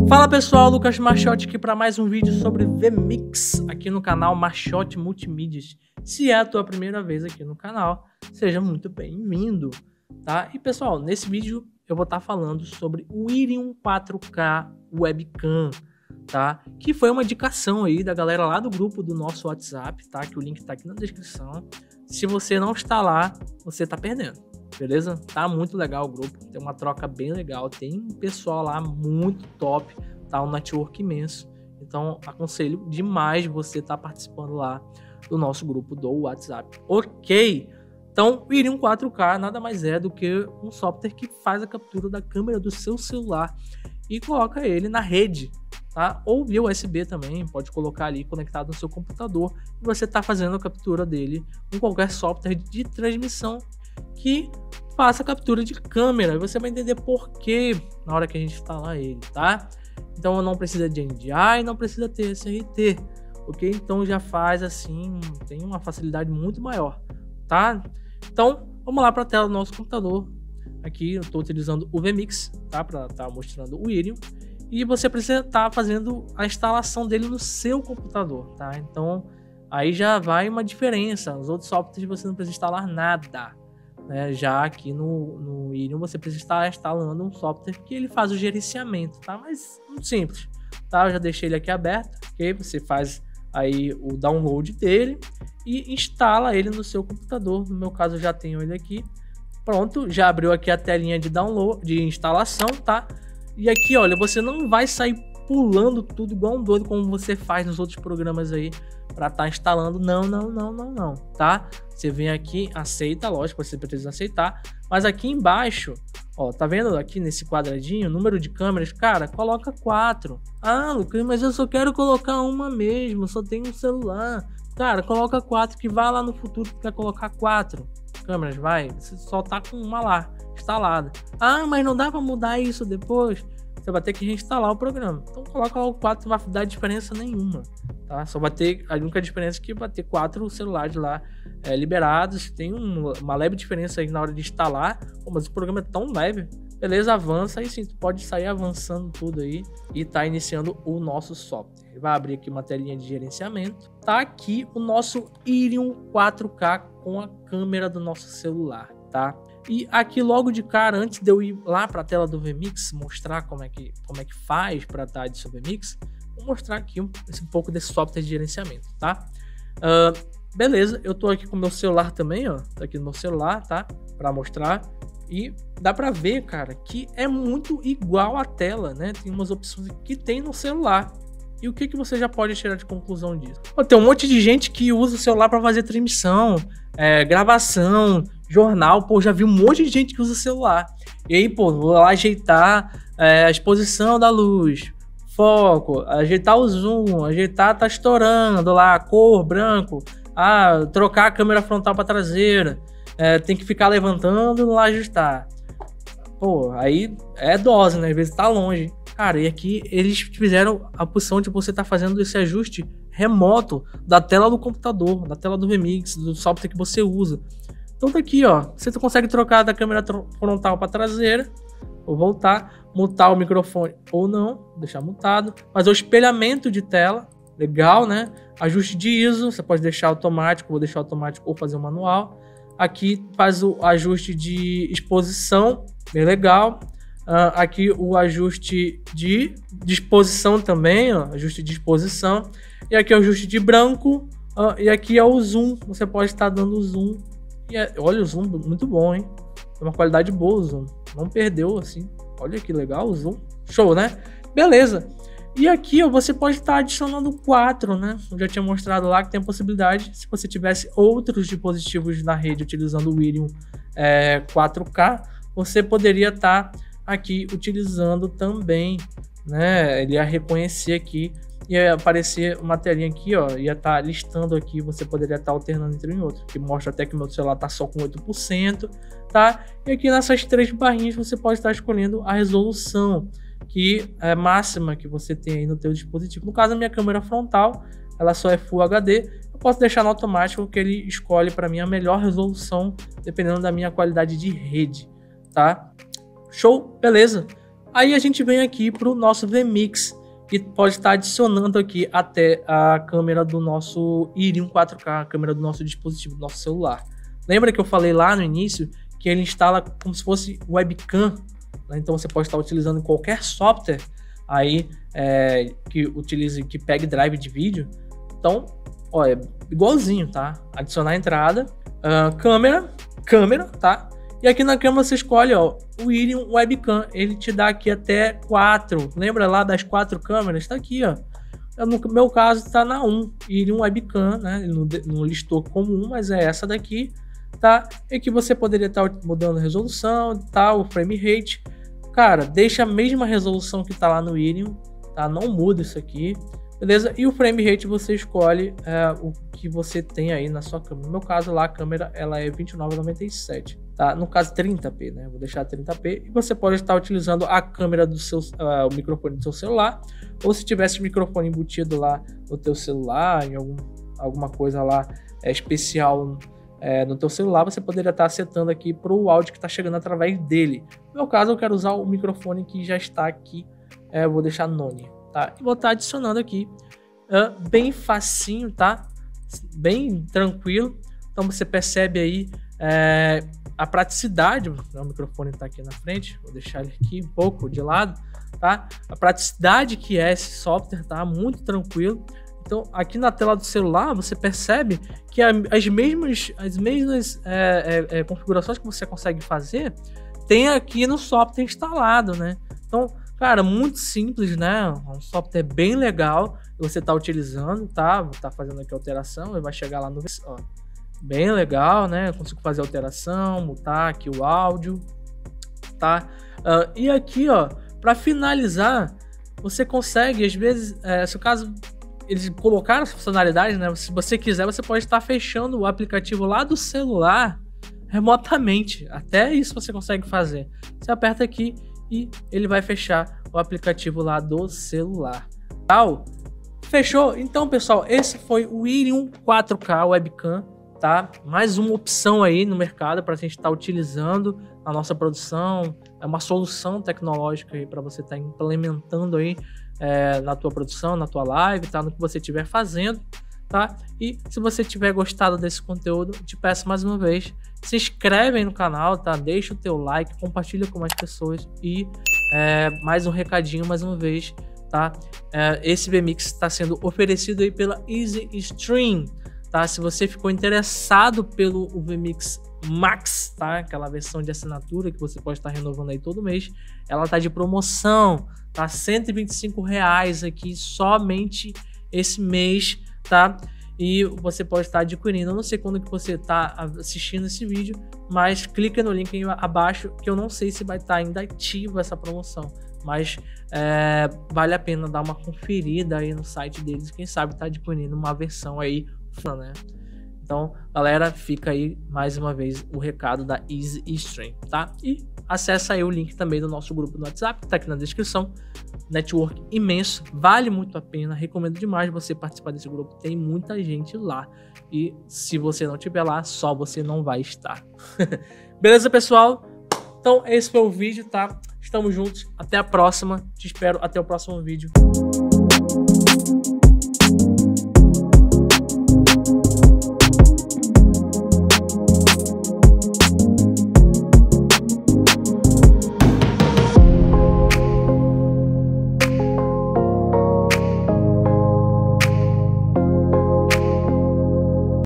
Fala pessoal, Lucas Marchotti aqui para mais um vídeo sobre vMix aqui no canal Marchotti Multimídias. Se é a tua primeira vez aqui no canal, seja muito bem-vindo, tá? E pessoal, nesse vídeo eu vou estar falando sobre o Irium 4K Webcam, tá? Que foi uma indicação aí da galera lá do grupo do nosso WhatsApp, tá? Que o link tá aqui na descrição. Se você não está lá, você tá perdendo. Beleza? Tá muito legal o grupo, tem uma troca bem legal, tem um pessoal lá muito top, tá? Um network imenso, então aconselho demais você estar participando lá do nosso grupo do WhatsApp, ok? Então o Irium 4K nada mais é do que um software que faz a captura da câmera do seu celular e coloca ele na rede, tá? Ou via USB também, pode colocar ali conectado no seu computador e você tá fazendo a captura dele com qualquer software de transmissão que faça captura de câmera. Você vai entender por que na hora que a gente instalar ele, tá? Então não precisa de NDI, não precisa ter SRT, ok? Então já faz assim, tem uma facilidade muito maior, tá? Então vamos lá para a tela do nosso computador. Aqui eu estou utilizando o vMix, tá? Para estar mostrando o Irium. E você precisa estar fazendo a instalação dele no seu computador, tá? Então aí já vai uma diferença. Nos outros softwares você não precisa instalar nada, né? Já aqui no Irium você precisa estar instalando um software que ele faz o gerenciamento, tá? Mas muito simples, tá? Eu já deixei ele aqui aberto, ok? Você faz aí o download dele e instala ele no seu computador. No meu caso eu já tenho ele aqui, pronto, já abriu aqui a telinha de download, de instalação, tá? E aqui, olha, você não vai sair pulando tudo igual um doido como você faz nos outros programas aí para estar instalando, não, tá? Você vem aqui, aceita, lógico, você precisa aceitar, mas aqui embaixo, ó, tá vendo aqui nesse quadradinho, número de câmeras, cara, coloca 4. Ah, Lucas, mas eu só quero colocar uma mesmo, só tenho um celular. Cara, coloca 4, que vai lá no futuro que quer colocar 4 câmeras, vai, você só tá com uma lá, instalada. Ah, mas não dá para mudar isso depois? Você vai ter que reinstalar o programa. Então coloca lá o 4, não vai dar diferença nenhuma, tá? Só vai ter, a única diferença é que vai ter 4 celulares lá liberados. Tem uma leve diferença aí na hora de instalar. Pô, mas o programa é tão leve. Beleza, avança aí sim, tu pode sair avançando tudo aí e tá iniciando o nosso software. Vai abrir aqui uma telinha de gerenciamento. Tá aqui o nosso Irium 4K com a câmera do nosso celular, tá? E aqui logo de cara, antes de eu ir lá para a tela do vMix, mostrar como é que faz para estar de vMix, vou mostrar aqui um pouco desse software de gerenciamento, tá? Beleza, eu tô aqui com o meu celular também, ó, tá aqui no meu celular, tá? Para mostrar e dá para ver, cara, que é muito igual à tela, né? Tem umas opções que tem no celular. E o que você já pode tirar de conclusão disso? Pô, tem um monte de gente que usa o celular para fazer transmissão, gravação, jornal. Pô, já vi um monte de gente que usa o celular. E aí, pô, vou lá ajeitar a exposição da luz, foco, ajeitar o zoom, ajeitar, tá estourando lá, cor, branco, trocar a câmera frontal para traseira, tem que ficar levantando e lá ajustar. Pô, aí é dose, né? Às vezes tá longe. Cara, e aqui eles fizeram a opção de você estar fazendo esse ajuste remoto da tela do computador, da tela do vMix, do software que você usa. Então tá aqui, ó, você consegue trocar da câmera frontal para traseira, ou voltar, mutar o microfone ou não, deixar mutado, fazer o espelhamento de tela, legal, né? Ajuste de ISO, você pode deixar automático, vou deixar automático ou fazer um manual. Aqui faz o ajuste de exposição, bem legal. Aqui o ajuste de disposição também, ó, ajuste de exposição. E aqui é o ajuste de branco. E aqui é o zoom, você pode estar dando zoom. E olha o zoom, muito bom, hein? É uma qualidade boa o zoom, não perdeu assim. Olha que legal o zoom, show, né? Beleza. E aqui ó, você pode estar adicionando 4, né? Eu já tinha mostrado lá que tem a possibilidade, se você tivesse outros dispositivos na rede utilizando o Irium 4K, você poderia estar aqui utilizando também, né? Ele ia reconhecer aqui, ia aparecer uma telinha aqui, ó, ia estar listando aqui, você poderia estar alternando entre um e outro, que mostra até que o meu celular tá só com 8%, tá? E aqui nessas 3 barrinhas você pode estar escolhendo a resolução que é máxima que você tem aí no teu dispositivo. No caso, a minha câmera frontal, ela só é Full HD. Eu posso deixar no automático que ele escolhe para mim a melhor resolução, dependendo da minha qualidade de rede, tá? Show, beleza. Aí a gente vem aqui para o nosso vMix, que pode estar adicionando aqui até a câmera do nosso Irium 4K, a câmera do nosso dispositivo, do nosso celular. Lembra que eu falei lá no início que ele instala como se fosse webcam, né? Então você pode estar utilizando qualquer software aí que pegue drive de vídeo. Então, ó, é igualzinho, tá? Adicionar a entrada, câmera, tá? E aqui na câmera você escolhe, ó, o Irium Webcam. Ele te dá aqui até 4. Lembra lá das 4 câmeras? Tá aqui, ó. No meu caso tá na 1, Irium Webcam, né? Ele não listou como 1, mas é essa daqui, tá? E que você poderia estar mudando a resolução, tá? O frame rate. Cara, deixa a mesma resolução que tá lá no Irium, tá? Não muda isso aqui, beleza? E o frame rate você escolhe o que você tem aí na sua câmera. No meu caso lá, a câmera ela é 29,97, tá? No caso 30p, né? Vou deixar 30p. E você pode estar utilizando a câmera do seu, o microfone do seu celular, ou se tivesse o microfone embutido lá no teu celular, em alguma coisa lá especial no teu celular, você poderia estar setando aqui para o áudio que está chegando através dele. No meu caso, eu quero usar o microfone que já está aqui, vou deixar None, tá? E vou estar adicionando aqui, bem facinho, tá? Bem tranquilo. Então você percebe aí a praticidade. O microfone está aqui na frente, vou deixar ele aqui um pouco de lado, tá? A praticidade que é esse software, tá? Muito tranquilo. Então, aqui na tela do celular, você percebe que as mesmas configurações que você consegue fazer, tem aqui no software instalado, né? Então, cara, muito simples, né? Um software bem legal, você está utilizando, tá? Tá fazendo aqui a alteração, e vai chegar lá no... Ó, bem legal, né? Eu consigo fazer alteração, mutar aqui o áudio, tá? E aqui, ó, para finalizar, você consegue, às vezes, se o caso... Eles colocaram essa funcionalidade, né? Se você quiser, você pode estar fechando o aplicativo lá do celular remotamente. Até isso você consegue fazer. Você aperta aqui e ele vai fechar o aplicativo lá do celular. Tal? Fechou? Então, pessoal, esse foi o Irium 4K Webcam, tá? Mais uma opção aí no mercado para a gente estar utilizando na nossa produção. É uma solução tecnológica aí para você estar implementando aí na tua produção, na tua live, tá? No que você estiver fazendo, tá? E se você tiver gostado desse conteúdo, te peço mais uma vez, se inscreve aí no canal, tá? Deixa o teu like, compartilha com mais pessoas e mais um recadinho mais uma vez, tá? Esse vMix está sendo oferecido aí pela Easy Stream, tá? Se você ficou interessado pelo vMix Max, tá? Aquela versão de assinatura que você pode estar renovando aí todo mês, ela tá de promoção, tá? R$125 aqui somente esse mês, tá? E você pode estar adquirindo. Eu não sei quando que você está assistindo esse vídeo, mas clica no link aí abaixo, que eu não sei se vai estar ainda ativa essa promoção, mas vale a pena dar uma conferida aí no site deles, quem sabe tá adquirindo uma versão aí, né? Então, galera, fica aí mais uma vez o recado da Easy Stream, tá? E acessa aí o link também do nosso grupo no WhatsApp, que tá aqui na descrição. Network imenso, vale muito a pena, recomendo demais você participar desse grupo, tem muita gente lá. E se você não estiver lá, só você não vai estar. Beleza, pessoal? Então, esse foi o vídeo, tá? Estamos juntos, até a próxima, te espero até o próximo vídeo.